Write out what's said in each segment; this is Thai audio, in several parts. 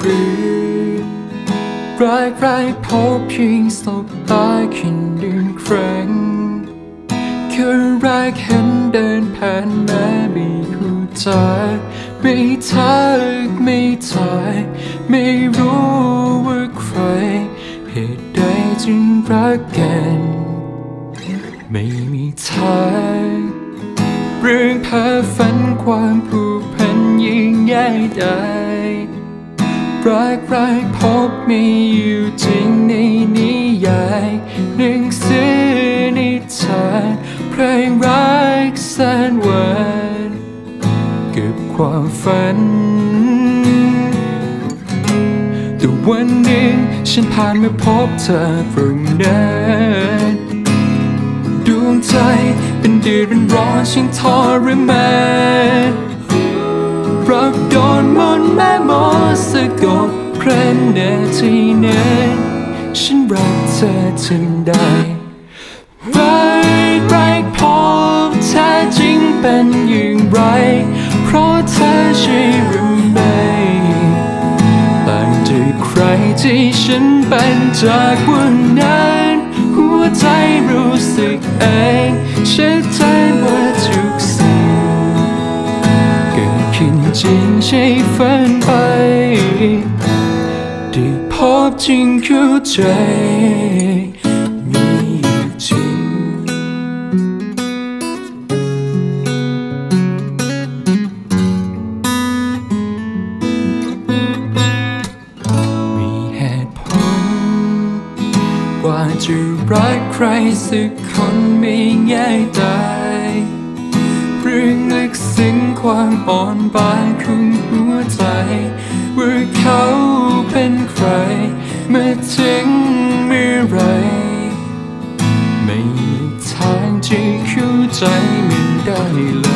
หรือรักพบเพียงสบตาแค่หนึ่งครั้งคือรักเห็นเดินผ่านแม้ไม่คู่ใจไม่ทักไม่ทายไม่รู้ว่าใครเหตุใดจึงรักกันไม่มีทางเรื่องเพ้อฝันความผูกพันยิ่งใหญ่ใดรักพบมีอยู่จริงในนิยายหนังสือนิทานเพลงรักแสนหวานเก็บความฝันแต่วันหนึ่งฉันผ่านมาพบเธอตรงนั้นดวงใจเป็นเดือดเป็นร้อนช่างทรมานรักโดนมนต์แม่หมอสะกดเพราะนาทีนั้นฉันรักเธอถึงได้รักพบแท้จริงเป็นอย่างไรเพราะเธอใช่หรือไม่ต่างจากใครที่ฉันเป็นจากวันนั้นหัวใจรู้สึกเองชัดเจนว่าทุกสิ่งเกิดขึ้นจริงใช่ฝันไปได้พบจริงเข้าใจมีอยู่จริงมีเหตุผลกว่าจะรักใครสักคนไม่ง่ายได้เรื่องลึกซึ้งความอ่อนบางของหัวใจว่าเขาเป็นใครมาถึงเมื่อไรไม่มีทางที่เข้าใจมันได้เลย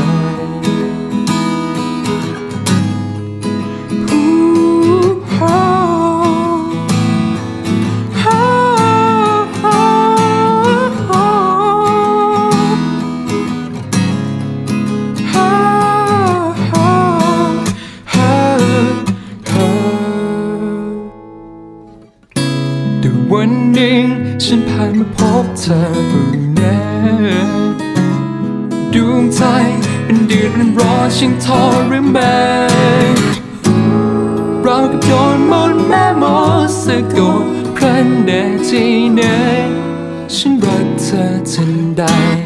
แต่วันหนึ่งฉันผ่านมาพบเธอตรงนั้นดวงใจเป็นเดือดเป็นร้อนช่างทรมานเรากับโดนมนต์แม่หมอสะกดเพราะนาทีนั้นฉันรักเธอทันใด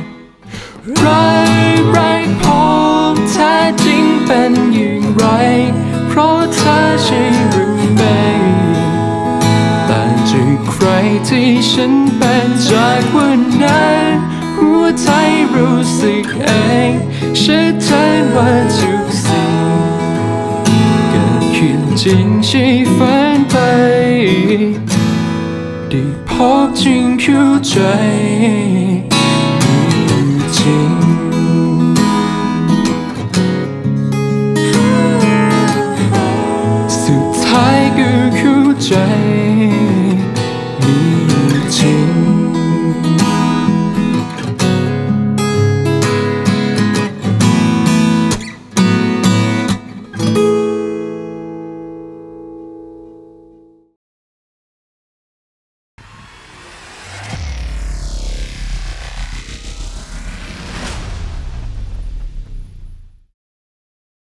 รักพบแท้จริงเป็นอย่างไรเพราะเธอใช่หรือไม่ต่างจากใครที่ฉันเป็นจากวันนั้นหัวใจรู้สึกเองชัดเจนว่าทุกสิ่งเกิดขึ้นจริงใช่ฝันไปได้พบจริงเข้าใจ